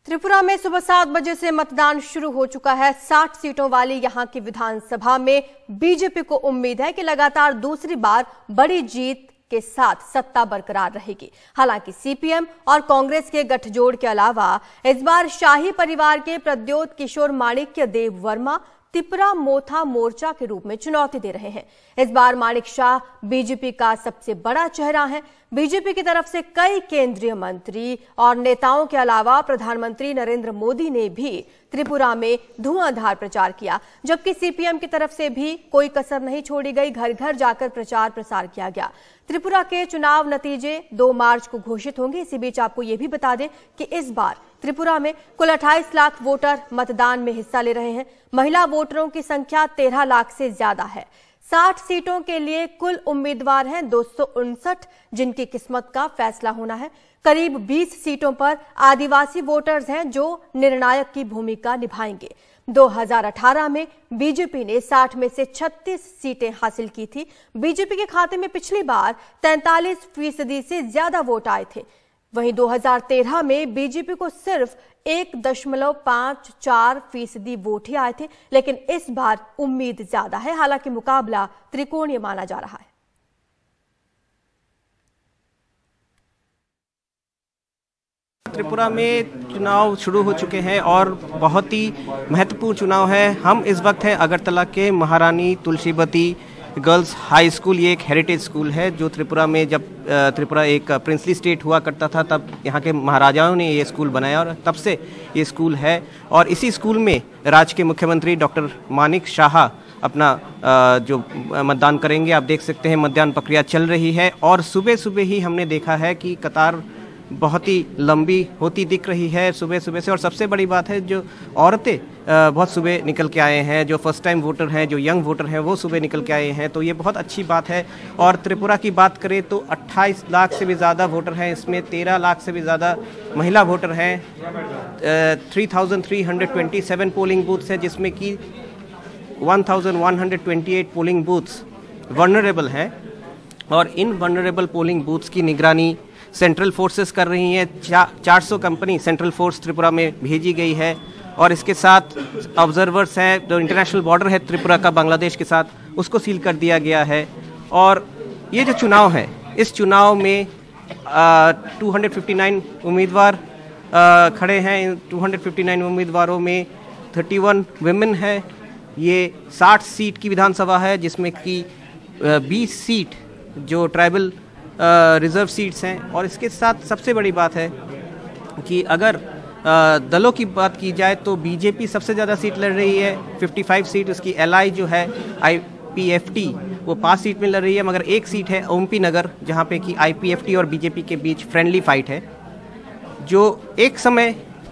त्रिपुरा में सुबह 7 बजे से मतदान शुरू हो चुका है। 60 सीटों वाली यहां की विधानसभा में बीजेपी को उम्मीद है कि लगातार दूसरी बार बड़ी जीत के साथ सत्ता बरकरार रहेगी। हालांकि सीपीएम और कांग्रेस के गठजोड़ के अलावा इस बार शाही परिवार के प्रद्योत किशोर माणिक्य देव वर्मा त्रिपुरा मोथा मोर्चा के रूप में चुनौती दे रहे हैं। इस बार माणिक शाह बीजेपी का सबसे बड़ा चेहरा है। बीजेपी की तरफ से कई केंद्रीय मंत्री और नेताओं के अलावा प्रधानमंत्री नरेंद्र मोदी ने भी त्रिपुरा में धुआंधार प्रचार किया, जबकि सीपीएम की तरफ से भी कोई कसर नहीं छोड़ी गई। घर घर जाकर प्रचार प्रसार किया गया। त्रिपुरा के चुनाव नतीजे 2 मार्च को घोषित होंगे। इसी बीच आपको यह भी बता दें कि इस बार त्रिपुरा में कुल 28 लाख वोटर मतदान में हिस्सा ले रहे हैं। महिला वोटरों की संख्या 13 लाख से ज्यादा है। 60 सीटों के लिए कुल उम्मीदवार हैं 259, जिनकी किस्मत का फैसला होना है। करीब 20 सीटों पर आदिवासी वोटर्स हैं जो निर्णायक की भूमिका निभाएंगे। 2018 में बीजेपी ने 60 में से 36 सीटें हासिल की थी। बीजेपी के खाते में पिछली बार 43% से ज्यादा वोट आए थे। वहीं 2013 में बीजेपी को सिर्फ 1.54% वोट ही आए थे, लेकिन इस बार उम्मीद ज्यादा है। हालांकि मुकाबला त्रिकोणीय माना जा रहा है। त्रिपुरा में चुनाव शुरू हो चुके हैं और बहुत ही महत्वपूर्ण चुनाव है। हम इस वक्त हैं अगरतला के महारानी तुलसीवती गर्ल्स हाई स्कूल। ये एक हेरिटेज स्कूल है जो त्रिपुरा में, जब त्रिपुरा एक प्रिंसली स्टेट हुआ करता था, तब यहाँ के महाराजाओं ने ये स्कूल बनाया और तब से ये स्कूल है। और इसी स्कूल में राज्य के मुख्यमंत्री डॉक्टर माणिक शाह अपना जो मतदान करेंगे। आप देख सकते हैं मतदान प्रक्रिया चल रही है और सुबह सुबह ही हमने देखा है कि कतार बहुत ही लंबी होती दिख रही है सुबह सुबह से। और सबसे बड़ी बात है, जो औरतें बहुत सुबह निकल के आए हैं, जो फर्स्ट टाइम वोटर हैं, जो यंग वोटर हैं, वो सुबह निकल के आए हैं, तो ये बहुत अच्छी बात है। और त्रिपुरा की बात करें तो 28 लाख से भी ज़्यादा वोटर हैं। इसमें 13 लाख से भी ज़्यादा महिला वोटर हैं। 3327 पोलिंग बूथ्स हैं, जिसमें कि 1128 पोलिंग बूथ्स वनरेबल हैं। और इन वनरेबल पोलिंग बूथ्स की निगरानी सेंट्रल फोर्सेस कर रही हैं। 400 कंपनी सेंट्रल फोर्स त्रिपुरा में भेजी गई है और इसके साथ ऑब्जर्वर्स हैं। जो इंटरनेशनल बॉर्डर है त्रिपुरा का बांग्लादेश के साथ, उसको सील कर दिया गया है। और ये जो चुनाव है, इस चुनाव में 259 उम्मीदवार खड़े हैं। 259 उम्मीदवारों में 31 विमेन है। ये 60 सीट की विधानसभा है, जिसमें कि 20 सीट जो ट्राइबल रिजर्व सीट्स हैं। और इसके साथ सबसे बड़ी बात है कि अगर दलों की बात की जाए तो बीजेपी सबसे ज़्यादा सीट लड़ रही है, 55 सीट। उसकी एलआई जो है आईपीएफटी, वो 5 सीट में लड़ रही है, मगर 1 सीट है ओमपी नगर, जहाँ पे कि आईपीएफटी और बीजेपी के बीच फ्रेंडली फाइट है। जो एक समय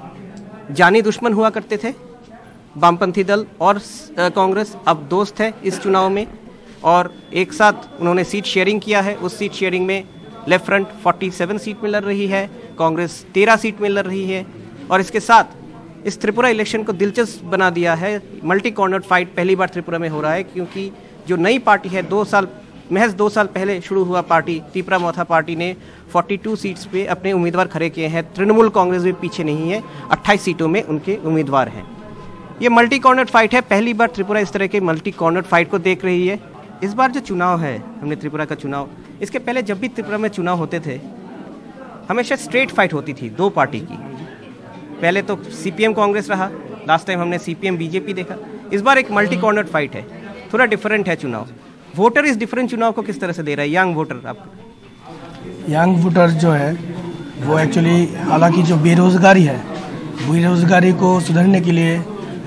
जानी दुश्मन हुआ करते थे वामपंथी दल और कांग्रेस, अब दोस्त है इस चुनाव में और एक साथ उन्होंने सीट शेयरिंग किया है। उस सीट शेयरिंग में लेफ्ट फ्रंट 47 सीट में लड़ रही है, कांग्रेस 13 सीट में लड़ रही है। और इसके साथ इस त्रिपुरा इलेक्शन को दिलचस्प बना दिया है। मल्टी कॉर्नर फाइट पहली बार त्रिपुरा में हो रहा है, क्योंकि जो नई पार्टी है, महज 2 साल पहले शुरू हुआ पार्टी त्रिपुरा मोथा पार्टी ने 42 सीट्स पे अपने उम्मीदवार खड़े किए हैं। तृणमूल कांग्रेस भी पीछे नहीं है, 28 सीटों में उनके उम्मीदवार हैं। ये मल्टी कॉर्नर फाइट है। पहली बार त्रिपुरा इस तरह के मल्टी कॉर्नर फाइट को देख रही है। इस बार जो चुनाव है, हमने त्रिपुरा का चुनाव, इसके पहले जब भी त्रिपुरा में चुनाव होते थे, हमेशा स्ट्रेट फाइट होती थी 2 पार्टी की। पहले तो सीपीएम कांग्रेस रहा, लास्ट टाइम हमने सीपीएम बीजेपी देखा। इस बार एक मल्टी कॉर्नर फाइट है, थोड़ा डिफरेंट है चुनाव। वोटर इस डिफरेंट चुनाव को किस तरह से दे रहा है यंग वोटर? आपको यंग वोटर जो है वो एक्चुअली, हालांकि जो बेरोजगारी है, बेरोजगारी को सुधारने के लिए,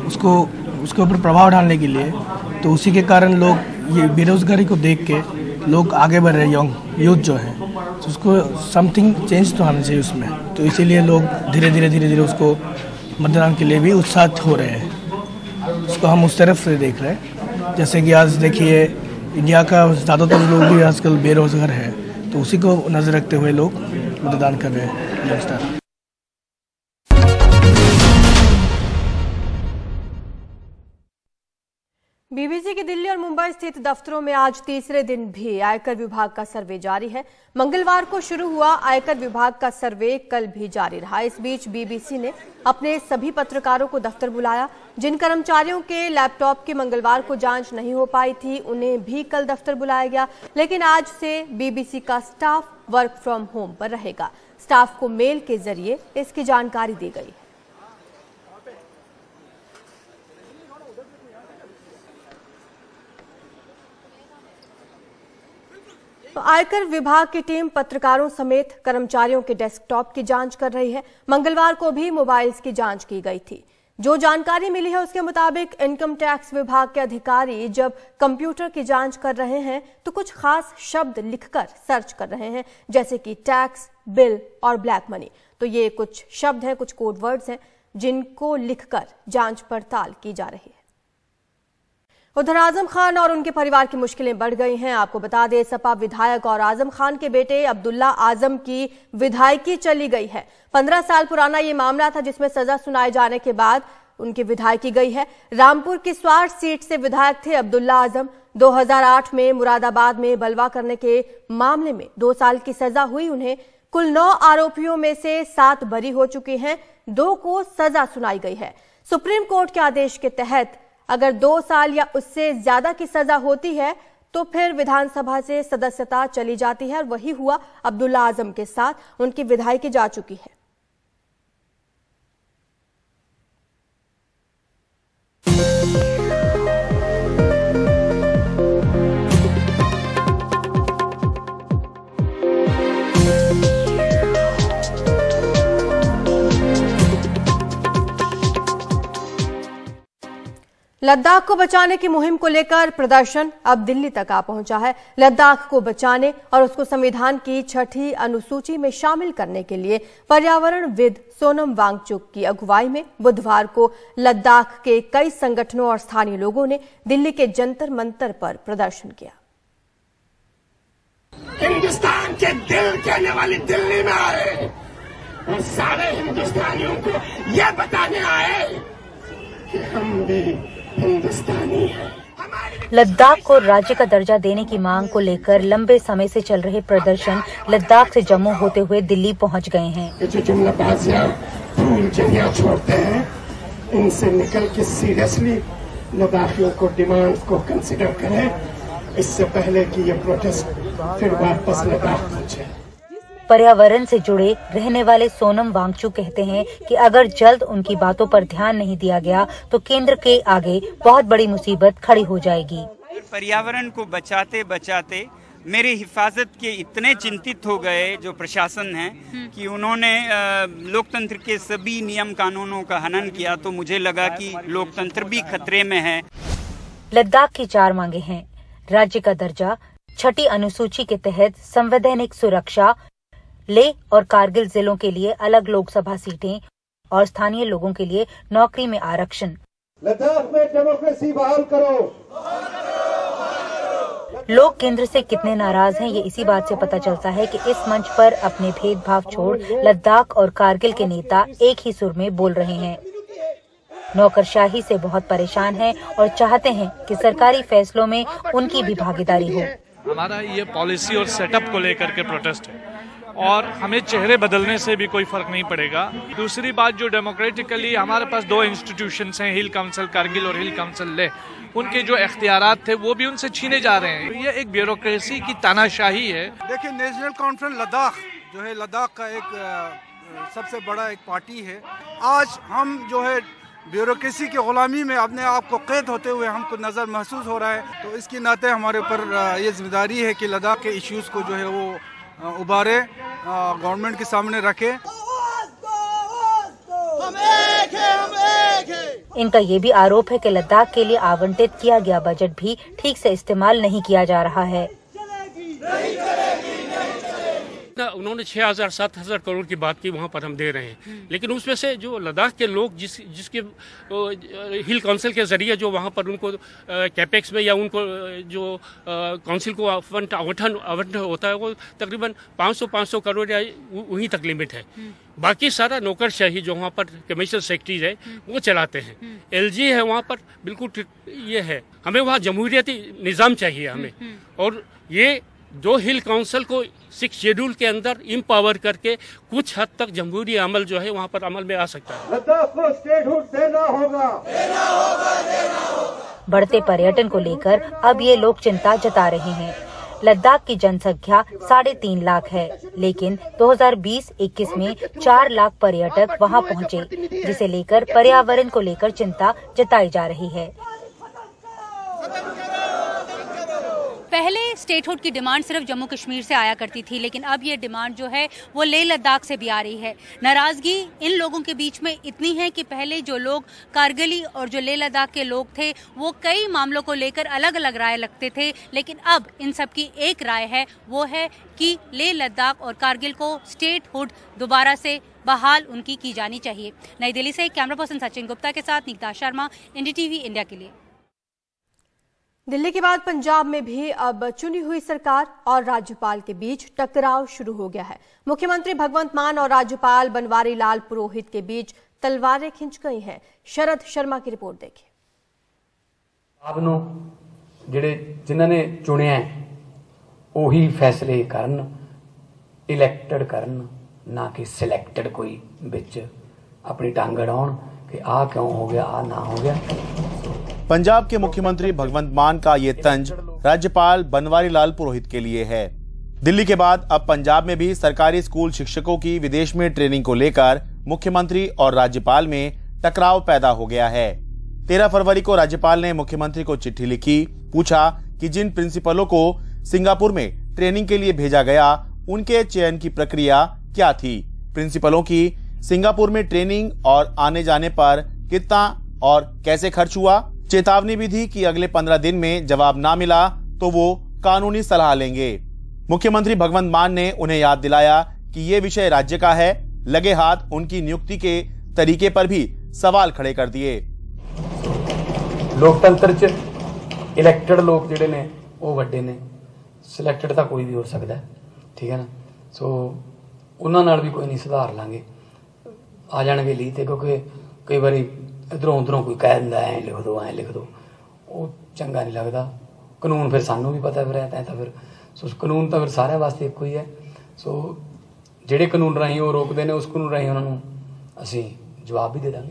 उसके ऊपर प्रभाव डालने के लिए, तो उसी के कारण लोग ये बेरोजगारी को देख के लोग आगे बढ़ रहे हैं। यंग यूथ जो है, तो उसको समथिंग चेंज तो आना चाहिए उसमें। तो इसीलिए लोग धीरे धीरे उसको मतदान के लिए भी उत्साहित हो रहे हैं। उसको हम उस तरफ से देख रहे हैं। जैसे कि आज देखिए, इंडिया का ज़्यादातर लोग भी आजकल बेरोजगार है, तो उसी को नज़र रखते हुए लोग मतदान कर रहे हैं। नमस्कार। बीबीसी की दिल्ली और मुंबई स्थित दफ्तरों में आज तीसरे दिन भी आयकर विभाग का सर्वे जारी है। मंगलवार को शुरू हुआ आयकर विभाग का सर्वे कल भी जारी रहा। इस बीच बीबीसी ने अपने सभी पत्रकारों को दफ्तर बुलाया। जिन कर्मचारियों के लैपटॉप की मंगलवार को जांच नहीं हो पाई थी, उन्हें भी कल दफ्तर बुलाया गया। लेकिन आज से बीबीसी का स्टाफ वर्क फ्रॉम होम पर रहेगा। स्टाफ को मेल के जरिए इसकी जानकारी दी गई। आयकर विभाग की टीम पत्रकारों समेत कर्मचारियों के डेस्कटॉप की जांच कर रही है। मंगलवार को भी मोबाइल्स की जांच की गई थी। जो जानकारी मिली है उसके मुताबिक इनकम टैक्स विभाग के अधिकारी जब कंप्यूटर की जांच कर रहे हैं तो कुछ खास शब्द लिखकर सर्च कर रहे हैं, जैसे कि टैक्स, बिल और ब्लैक मनी। तो ये कुछ शब्द हैं, कुछ कोड वर्ड्स हैं जिनको लिखकर जांच पड़ताल की जा रही है। उधर आजम खान और उनके परिवार की मुश्किलें बढ़ गई हैं। आपको बता दें, सपा विधायक और आजम खान के बेटे अब्दुल्ला आजम की विधायकी चली गई है। 15 साल पुराना ये मामला था जिसमें सजा सुनाए जाने के बाद उनकी विधायकी गई है। रामपुर की स्वार सीट से विधायक थे अब्दुल्ला आजम। 2008 में मुरादाबाद में बलवा करने के मामले में 2 साल की सजा हुई उन्हें। कुल 9 आरोपियों में से 7 बरी हो चुके हैं, 2 को सजा सुनाई गई है। सुप्रीम कोर्ट के आदेश के तहत अगर 2 साल या उससे ज्यादा की सजा होती है तो फिर विधानसभा से सदस्यता चली जाती है और वही हुआ अब्दुल्ला आजम के साथ। उनकी विधायकी जा चुकी है। लद्दाख को बचाने की मुहिम को लेकर प्रदर्शन अब दिल्ली तक आ पहुंचा है। लद्दाख को बचाने और उसको संविधान की 6ठी अनुसूची में शामिल करने के लिए पर्यावरणविद सोनम वांगचुक की अगुवाई में बुधवार को लद्दाख के कई संगठनों और स्थानीय लोगों ने दिल्ली के जंतर मंतर पर प्रदर्शन किया। हिंदुस्तान के दिल कहने वाली दिल्ली में आए और सारे हिंदुस्तानियों को यह बताने आए कि हम भी हिंदुस्तानी है। लद्दाख को राज्य का दर्जा देने की मांग को लेकर लंबे समय से चल रहे प्रदर्शन लद्दाख से जम्मू होते हुए दिल्ली पहुंच गए हैं। जो जुमलाबाजियां फूल जंगियां छोड़ते हैं, इनसे निकल के सीरियसली लद्दाखियों को डिमांड को कंसिडर करें इससे पहले कि ये प्रोटेस्ट फिर वापस लद्दाख पहुंचे। पर्यावरण से जुड़े रहने वाले सोनम वांगचुक कहते हैं कि अगर जल्द उनकी बातों पर ध्यान नहीं दिया गया तो केंद्र के आगे बहुत बड़ी मुसीबत खड़ी हो जाएगी। पर्यावरण को बचाते बचाते मेरी हिफाजत के इतने चिंतित हो गए जो प्रशासन है कि उन्होंने लोकतंत्र के सभी नियम कानूनों का हनन किया। तो मुझे लगा कि लोकतंत्र भी खतरे में है। लद्दाख की 4 मांगे हैं। राज्य का दर्जा, 6ठी अनुसूची के तहत संवैधानिक सुरक्षा, लेह और कारगिल जिलों के लिए अलग लोकसभा सीटें और स्थानीय लोगों के लिए नौकरी में आरक्षण। लद्दाख में डेमोक्रेसी बहाल करो। लोग केंद्र से कितने नाराज हैं ये इसी बात से पता चलता है कि इस मंच पर अपने भेदभाव छोड़ लद्दाख और कारगिल के नेता एक ही सुर में बोल रहे हैं। नौकरशाही से बहुत परेशान हैं और चाहते हैं कि सरकारी फैसलों में उनकी भी भागीदारी हो। हमारा ये पॉलिसी और सेटअप को लेकर के प्रोटेस्ट है और हमें चेहरे बदलने से भी कोई फर्क नहीं पड़ेगा। दूसरी बात, जो डेमोक्रेटिकली हमारे पास 2 इंस्टीट्यूशंस हैं, हिल काउंसिल कारगिल और हिल काउंसिल लेह, उनके जो इख्तियारात थे वो भी उनसे छीने जा रहे हैं। ये एक ब्यूरोक्रेसी की तानाशाही है। देखिए, नेशनल कॉन्फ्रेंस लद्दाख जो है, लद्दाख का एक सबसे बड़ा एक पार्टी है। आज हम जो है ब्यूरोक्रेसी की गुलामी में अपने आप को कैद होते हुए हमको नज़र महसूस हो रहा है। तो इसके नाते हमारे ऊपर ये जिम्मेदारी है कि लद्दाख के इश्यूज़ को जो है वो उबारे, गवर्नमेंट के सामने रखे। इनका ये भी आरोप है कि लद्दाख के लिए आवंटित किया गया बजट भी ठीक से इस्तेमाल नहीं किया जा रहा है। जितना उन्होंने 6,000-7,000 करोड़ की बात की वहाँ पर हम दे रहे हैं, लेकिन उसमें से जो लद्दाख के लोग जिसके हिल काउंसिल के जरिए जो वहाँ पर उनको कैपेक्स में या उनको जो काउंसिल को आवंटन होता है वो तकरीबन 500 करोड़ या वहीं तक लिमिट है। बाकी सारा नौकरशाही जो वहाँ पर कमिश्नर सेक्रेटरीज है वो चलाते हैं। एलजी है वहाँ पर बिल्कुल ये है, हमें वहाँ जमहूरियती निज़ाम चाहिए हमें। और ये जो हिल काउंसिल को 6 शेड्यूल के अंदर इम्पावर करके कुछ हद तक जमहूरी अमल जो है वहाँ पर अमल में आ सकता है। लद्दाख को स्टेटहुड देना होगा। बढ़ते पर्यटन को लेकर अब ये लोग चिंता जता रहे हैं। लद्दाख की जनसंख्या 3.5 लाख है, लेकिन 2020-21 में 4 लाख पर्यटक वहां पहुंचे, जिसे लेकर पर्यावरण को लेकर चिंता जताई जा रही है। पहले स्टेटहुड की डिमांड सिर्फ जम्मू कश्मीर से आया करती थी, लेकिन अब ये डिमांड जो है वो लेह लद्दाख से भी आ रही है। नाराजगी इन लोगों के बीच में इतनी है कि पहले जो लोग कारगिली और जो लेह लद्दाख के लोग थे वो कई मामलों को लेकर अलग अलग राय रखते थे, लेकिन अब इन सब की एक राय है, वो है कि लेह लद्दाख और कारगिल को स्टेटहुड दोबारा से बहाल उनकी की जानी चाहिए। नई दिल्ली से कैमरा पर्सन सचिन गुप्ता के साथ निकिता शर्मा, एनडीटीवी इंडिया के लिए। दिल्ली के बाद पंजाब में भी अब चुनी हुई सरकार और राज्यपाल के बीच टकराव शुरू हो गया है। मुख्यमंत्री भगवंत मान और राज्यपाल बनवारी लाल पुरोहित के बीच तलवारें खिंच गई हैं। शरद शर्मा की रिपोर्ट देखिए। आपनों जिहड़े जिन्हां ने चुनिया ओही फैसले करन, इलैक्टेड करन, ना कि सिलैक्टेड कोई विच अपनी टांग अड़ाउण कि आ क्यों हो गया, आ ना हो गया। पंजाब के मुख्यमंत्री भगवंत मान का ये तंज राज्यपाल बनवारी लाल पुरोहित के लिए है। दिल्ली के बाद अब पंजाब में भी सरकारी स्कूल शिक्षकों की विदेश में ट्रेनिंग को लेकर मुख्यमंत्री और राज्यपाल में टकराव पैदा हो गया है। 13 फरवरी को राज्यपाल ने मुख्यमंत्री को चिट्ठी लिखी, पूछा कि जिन प्रिंसिपलों को सिंगापुर में ट्रेनिंग के लिए भेजा गया उनके चयन की प्रक्रिया क्या थी, प्रिंसिपलों की सिंगापुर में ट्रेनिंग और आने जाने पर कितना और कैसे खर्च हुआ। चेतावनी भी दी कि अगले 15 दिन में जवाब ना मिला तो वो कानूनी सलाह लेंगे। मुख्यमंत्री भगवंत मान ने उन्हें याद दिलाया कि ये विषय राज्य का है। लगे हाथ उनकी नियुक्ति के तरीके पर भी सवाल खड़े कर दिए। लोकतंत्र च इलैक्टेड लोग जिहड़े ने वो वड्डे ने, सिलैक्टेड तो कोई भी हो सकता है, ठीक है ना। सो उन्हां नाल भी कोई नहीं सुधार लांगे, आ जाणगे ली ते, क्योंकि कई बारी इधरों उधरों कोई कह दिंदा ऐ लिख दो, वो चंगा नहीं लगता। कानून फिर सानू भी पता रहता है, तो फिर सो कानून तो फिर सारे वास्ते एक ही है। सो जिहड़े कानून राही वो रोकते हैं, उस कानून राही उन्होंने असीं जवाब भी दे देंगे।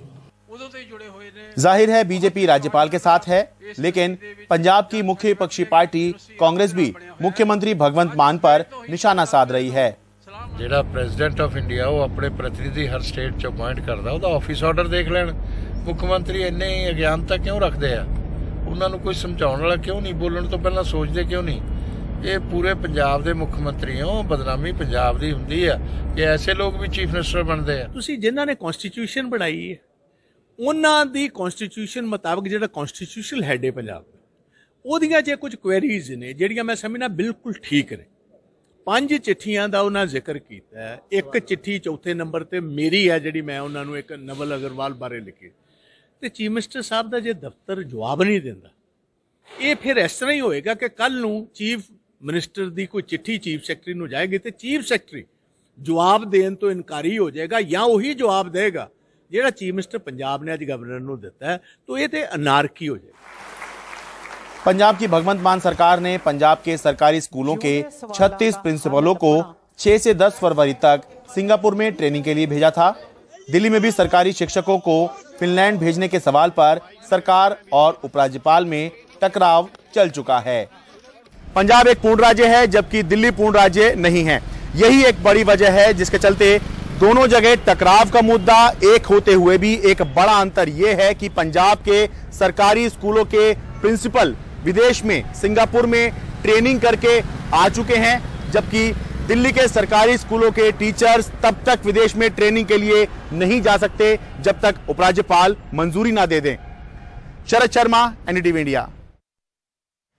जाहिर है बीजेपी राज्यपाल के साथ है, लेकिन पंजाब की मुख्य विपक्षी पार्टी कांग्रेस भी मुख्यमंत्री भगवंत मान पर निशाना साध रही है। ਜਿਹੜਾ ਪ੍ਰੈਜ਼ੀਡੈਂਟ ਆਫ ਇੰਡੀਆ ਉਹ ਆਪਣੇ ਪ੍ਰਤੀਨਿਧੀ ਹਰ ਸਟੇਟ ਚ ਅਪਾਇੰਟ ਕਰਦਾ, ਉਹਦਾ ਆਫਿਸ ਆਰਡਰ ਦੇਖ ਲੈਣ। ਮੁੱਖ ਮੰਤਰੀ ਇੰਨੇ ਅਗਿਆਨਤਾ ਕਿਉਂ ਰੱਖਦੇ ਆ? ਉਹਨਾਂ ਨੂੰ ਕੋਈ ਸਮਝਾਉਣ ਵਾਲਾ ਕਿਉਂ ਨਹੀਂ? ਬੋਲਣ ਤੋਂ ਪਹਿਲਾਂ ਸੋਚਦੇ ਕਿਉਂ ਨਹੀਂ? ਇਹ ਪੂਰੇ ਪੰਜਾਬ ਦੇ ਮੁੱਖ ਮੰਤਰੀ ਹੋ, ਬਦਨਾਮੀ ਪੰਜਾਬ ਦੀ ਹੁੰਦੀ ਆ ਕਿ ਐਸੇ ਲੋਕ ਵੀ ਚੀਫ ਮਿਨਿਸਟਰ ਬਣਦੇ ਆ। ਤੁਸੀਂ ਜਿਨ੍ਹਾਂ ਨੇ ਕਨਸਟੀਟਿਊਸ਼ਨ ਬਣਾਈ ਹੈ ਉਹਨਾਂ ਦੀ ਕਨਸਟੀਟਿਊਸ਼ਨ ਮੁਤਾਬਕ ਜਿਹੜਾ ਕਨਸਟੀਟਿਊਸ਼ਨਲ ਹੈਡ ਹੈ ਪੰਜਾਬ ਉਹਦੀਆਂ ਜੇ ਕੁਝ ਕੁਐਰੀਜ਼ ਨੇ ਜਿਹੜੀਆਂ ਮੈਂ ਸਮਝਣਾ ਬਿਲਕੁਲ ਠੀਕ ਨੇ। 5 चिट्ठियां ਦਾ ਉਹਨਾਂ ਜ਼ਿਕਰ ਕੀਤਾ ਹੈ। ਇੱਕ ਚਿੱਠੀ ਚੌਥੇ ਨੰਬਰ ਤੇ ਮੇਰੀ ਹੈ ਜਿਹੜੀ ਮੈਂ ਉਹਨਾਂ ਨੂੰ ਇੱਕ ਨਵਲ ਅਗਰਵਾਲ ਬਾਰੇ ਲਿਖੀ, ਤੇ ਚੀਫ ਮਿਨਿਸਟਰ ਸਾਹਿਬ ਦਾ ਜੇ ਦਫ਼ਤਰ ਜਵਾਬ ਨਹੀਂ ਦਿੰਦਾ, ਇਹ ਫਿਰ ਇਸ ਤਰ੍ਹਾਂ ਹੀ ਹੋਏਗਾ ਕਿ ਕੱਲ ਨੂੰ ਚੀਫ ਮਿਨਿਸਟਰ ਦੀ ਕੋਈ ਚਿੱਠੀ ਚੀਫ ਸੈਕਟਰੀ ਨੂੰ ਜਾਏਗੀ ਤੇ ਚੀਫ ਸੈਕਟਰੀ ਜਵਾਬ ਦੇਣ ਤੋਂ ਇਨਕਾਰੀ ਹੋ ਜਾਏਗਾ, ਜਾਂ ਉਹੀ ਜਵਾਬ ਦੇਗਾ ਜਿਹੜਾ ਚੀਫ ਮਿਨਿਸਟਰ पंजाब ने ਅੱਜ गवर्नर ਨੂੰ ਦਿੱਤਾ ਹੈ, तो ਇਹ ਤੇ अनारकी हो जाएगी। पंजाब की भगवंत मान सरकार ने पंजाब के सरकारी स्कूलों के 36 प्रिंसिपलों को 6 से 10 फरवरी तक सिंगापुर में ट्रेनिंग के लिए भेजा था। दिल्ली में भी सरकारी शिक्षकों को फिनलैंड भेजने के सवाल पर सरकार और उपराज्यपाल में टकराव चल चुका है। पंजाब एक पूर्ण राज्य है जबकि दिल्ली पूर्ण राज्य नहीं है। यही एक बड़ी वजह है जिसके चलते दोनों जगह टकराव का मुद्दा एक होते हुए भी एक बड़ा अंतर यह है कि पंजाब के सरकारी स्कूलों के प्रिंसिपल विदेश में सिंगापुर में ट्रेनिंग करके आ चुके हैं, जबकि दिल्ली के सरकारी स्कूलों के टीचर्स तब तक विदेश में ट्रेनिंग के लिए नहीं जा सकते जब तक उपराज्यपाल मंजूरी ना दे दें। Sharad Sharma, NDTV India.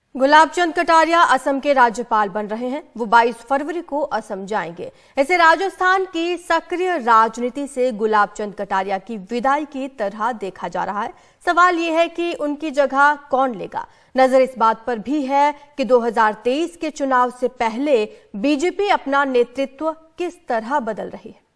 गुलाबचंद कटारिया असम के राज्यपाल बन रहे हैं। वो 22 फरवरी को असम जाएंगे। इसे राजस्थान की सक्रिय राजनीति से गुलाबचंद कटारिया की विदाई की तरह देखा जा रहा है। सवाल ये है कि उनकी जगह कौन लेगा। नजर इस बात पर भी है कि 2023 के चुनाव से पहले बीजेपी अपना नेतृत्व किस तरह बदल रही है।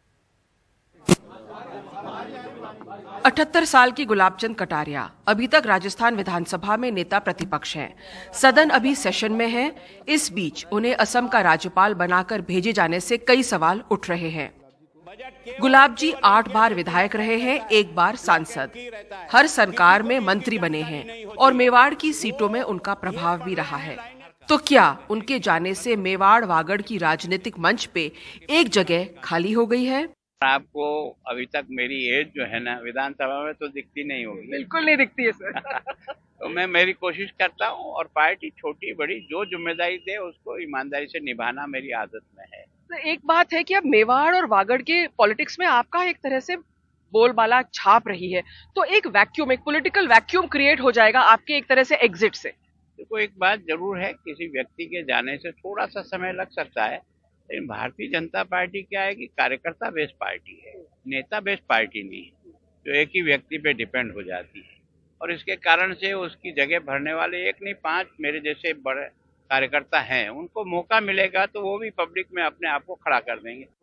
78 साल की गुलाबचंद कटारिया अभी तक राजस्थान विधानसभा में नेता प्रतिपक्ष हैं। सदन अभी सेशन में है। इस बीच उन्हें असम का राज्यपाल बनाकर भेजे जाने से कई सवाल उठ रहे हैं। गुलाब जी 8 बार विधायक रहे हैं, 1 बार सांसद। हर सरकार में मंत्री बने हैं और मेवाड़ की सीटों में उनका प्रभाव भी रहा है। तो क्या उनके जाने से मेवाड़ वागड़ की राजनीतिक मंच पे एक जगह खाली हो गई है? आपको अभी तक मेरी एज जो है ना विधानसभा में तो दिखती नहीं होगी। बिल्कुल नहीं दिखती है सर। तो मैं मेरी कोशिश करता हूँ और पार्टी छोटी बड़ी जो जिम्मेदारी दे उसको ईमानदारी से निभाना मेरी आदत में है। तो एक बात है कि अब मेवाड़ और वागड़ के पॉलिटिक्स में आपका एक तरह से बोलबाला छाप रही है, तो एक वैक्यूम, एक पॉलिटिकल वैक्यूम क्रिएट हो जाएगा आपके एक तरह से एग्जिट से। देखो एक बात जरूर है, किसी व्यक्ति के जाने से थोड़ा सा समय लग सकता है, लेकिन भारतीय जनता पार्टी क्या है कि कार्यकर्ता बेस्ड पार्टी है, नेता बेस्ड पार्टी नहीं है, जो एक ही व्यक्ति पे डिपेंड हो जाती है। और इसके कारण से उसकी जगह भरने वाले एक नहीं 5 मेरे जैसे बड़े कार्यकर्ता हैं, उनको मौका मिलेगा तो वो भी पब्लिक में अपने आप को खड़ा कर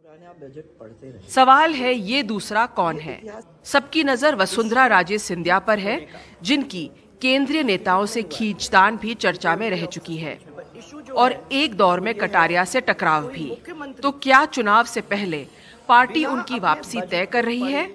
देंगे। सवाल है ये दूसरा कौन है। सबकी नजर वसुंधरा राजे सिंधिया पर है, जिनकी केंद्रीय नेताओं से खींचतान भी चर्चा में रह चुकी है और एक दौर में कटारिया से टकराव भी। तो क्या चुनाव से पहले पार्टी उनकी वापसी तय कर रही है?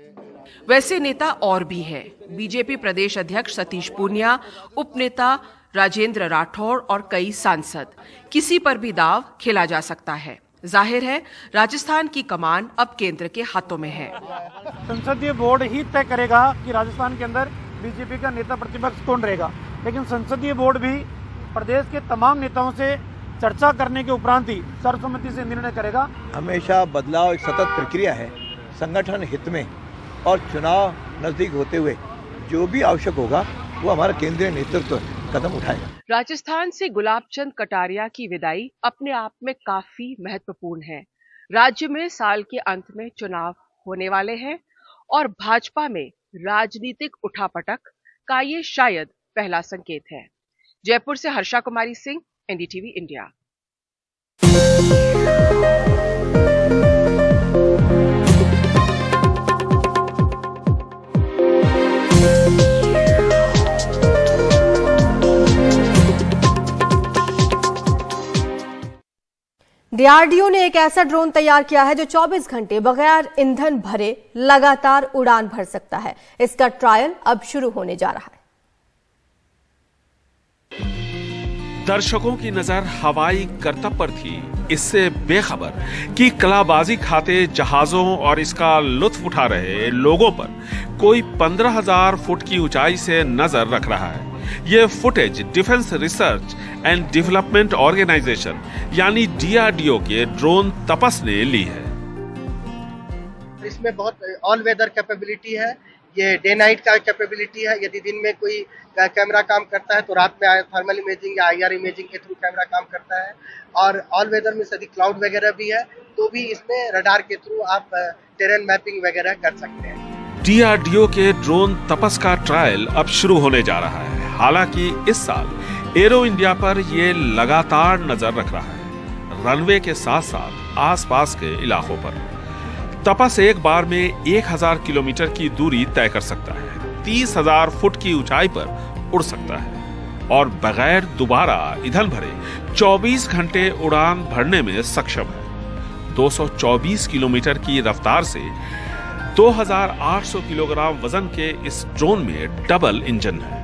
वैसे नेता और भी है। बीजेपी प्रदेश अध्यक्ष सतीश पूनिया, उपनेता राजेंद्र राठौड़ और कई सांसद। किसी पर भी दाव खेला जा सकता है। जाहिर है राजस्थान की कमान अब केंद्र के हाथों में है। संसदीय बोर्ड ही तय करेगा कि राजस्थान के अंदर बीजेपी का नेता प्रतिपक्ष कौन रहेगा, लेकिन संसदीय बोर्ड भी प्रदेश के तमाम नेताओं से चर्चा करने के उपरांत ही सर्वसम्मति से निर्णय करेगा। हमेशा बदलाव एक सतत प्रक्रिया है, संगठन हित में, और चुनाव नजदीक होते हुए जो भी आवश्यक होगा वो हमारा केंद्रीय नेतृत्व कदम उठाएगा। राजस्थान से गुलाबचंद कटारिया की विदाई अपने आप में काफी महत्वपूर्ण है। राज्य में साल के अंत में चुनाव होने वाले हैं और भाजपा में राजनीतिक उठापटक का ये शायद पहला संकेत है। जयपुर से Harsha Kumari Singh, NDTV India. DRDO ने एक ऐसा ड्रोन तैयार किया है जो 24 घंटे बगैर ईंधन भरे लगातार उड़ान भर सकता है। इसका ट्रायल अब शुरू होने जा रहा है। दर्शकों की नजर हवाई करतब पर थी, इससे बेखबर कि कलाबाजी खाते जहाजों और इसका लुत्फ उठा रहे लोगों पर कोई 15,000 फुट की ऊंचाई से नजर रख रहा है। ये footage defence research and development organisation यानी डीआरडीओ के ड्रोन तपस ने ली है। इसमें बहुत ऑल वेदर कैपेबिलिटी है, ये डे नाइट का कैपेबिलिटी है। यदि दिन में कोई कैमरा काम करता है तो रात में थर्मल इमेजिंग या आईआर इमेजिंग के थ्रू कैमरा काम करता है। और ऑल वेदर में यदि क्लाउड वगैरह भी है तो भी इसमें रडार के थ्रू आप टेरेन मैपिंग वगैरह कर सकते हैं। डीआरडीओ के ड्रोन तपस का ट्रायल अब शुरू होने जा रहा है। हालांकि इस साल एरो इंडिया पर ये लगातार नजर रख रहा है, रनवे के साथ साथ आसपास के इलाकों पर। तपस एक बार में 1000 किलोमीटर की दूरी तय कर सकता है, 30,000 फुट की ऊंचाई पर उड़ सकता है और बगैर दोबारा ईंधन भरे 24 घंटे उड़ान भरने में सक्षम है। 224 किलोमीटर की रफ्तार से 2800 किलोग्राम वजन के इस ड्रोन में डबल इंजन है।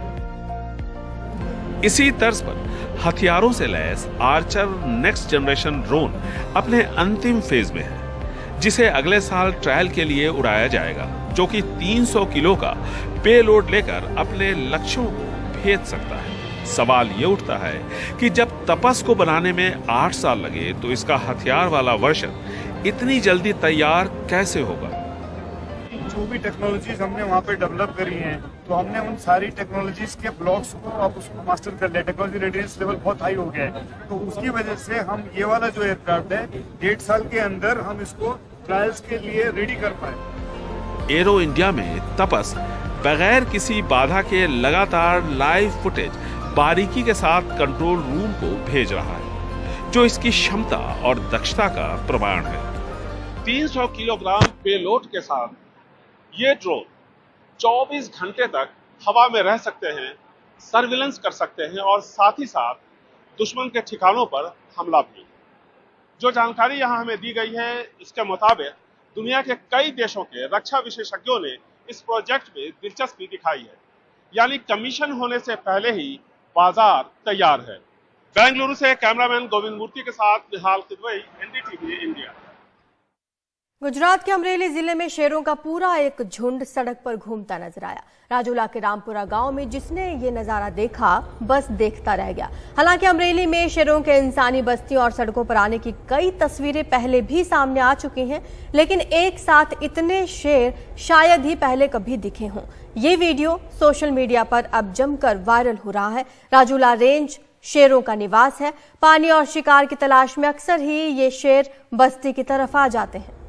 इसी तर्ज पर हथियारों से लैस आर्चर नेक्स्ट जनरेशन ड्रोन अपने अंतिम फेज में है, जिसे अगले साल ट्रायल के लिए उड़ाया जाएगा, जो कि 300 किलो का पेलोड लेकर अपने लक्ष्यों को भेज सकता है। सवाल ये उठता है कि जब तपस को बनाने में 8 साल लगे तो इसका हथियार वाला वर्जन इतनी जल्दी तैयार कैसे होगा। जो भी टेक्नोलॉजीज हमने वहाँ पे डेवलप करी हैं तो हमने उन सारी टेक्नोलॉजीज के ब्लॉक्स को अब उसको मास्टर कर लिया। टेक्नोलॉजी रेडीनेस लेवल बहुत हाई हो गया है, तो उसकी वजह से हम ये वाला जो एयरक्राफ्ट है 1.5 साल के अंदर हम इसको ट्रायल्स के लिए रेडी कर पाए। एरो इंडिया में तपस बगैर किसी बाधा के लगातार लाइव फुटेज बारीकी के साथ कंट्रोल रूम को भेज रहा है, जो इसकी क्षमता और दक्षता का प्रमाण है। 300 किलोग्राम पेलोड के साथ ये ड्रोन 24 घंटे तक हवा में रह सकते हैं, सर्विलेंस कर सकते हैं और साथ ही साथ दुश्मन के ठिकानों पर हमला भी। जो जानकारी यहाँ हमें दी गई है, इसके मुताबिक दुनिया के कई देशों के रक्षा विशेषज्ञों ने इस प्रोजेक्ट में दिलचस्पी दिखाई है, यानी कमीशन होने से पहले ही बाजार तैयार है। बेंगलुरु से कैमरामैन गोविंद मूर्ति के साथ निहाल किदवई, एनडीटीवी इंडिया। गुजरात के अमरेली जिले में शेरों का पूरा एक झुंड सड़क पर घूमता नजर आया। राजूला के रामपुरा गांव में जिसने ये नजारा देखा बस देखता रह गया। हालांकि अमरेली में शेरों के इंसानी बस्तियों और सड़कों पर आने की कई तस्वीरें पहले भी सामने आ चुकी हैं, लेकिन एक साथ इतने शेर शायद ही पहले कभी दिखे हों। ये वीडियो सोशल मीडिया पर अब जमकर वायरल हो रहा है। राजूला रेंज शेरों का निवास है। पानी और शिकार की तलाश में अक्सर ही ये शेर बस्ती की तरफ आ जाते हैं।